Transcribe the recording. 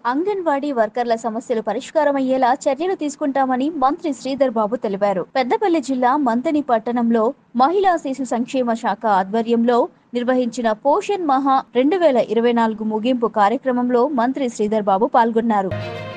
అంగన్వాడీ వర్కర్ల సమస్యలు పరిష్కారమయ్యేలా చర్యలు తీసుకుంటామని మంత్రి శ్రీధర్ బాబు తెలిపారు. పెద్దపల్లి జిల్లా మంతని పట్టణంలో మహిళా శిశు సంక్షేమ శాఖ ఆధ్వర్యంలో నిర్వహించిన పోషణ్ మహా 2024 ముగింపు కార్యక్రమంలో మంత్రి శ్రీధర్ బాబు పాల్గొన్నారు.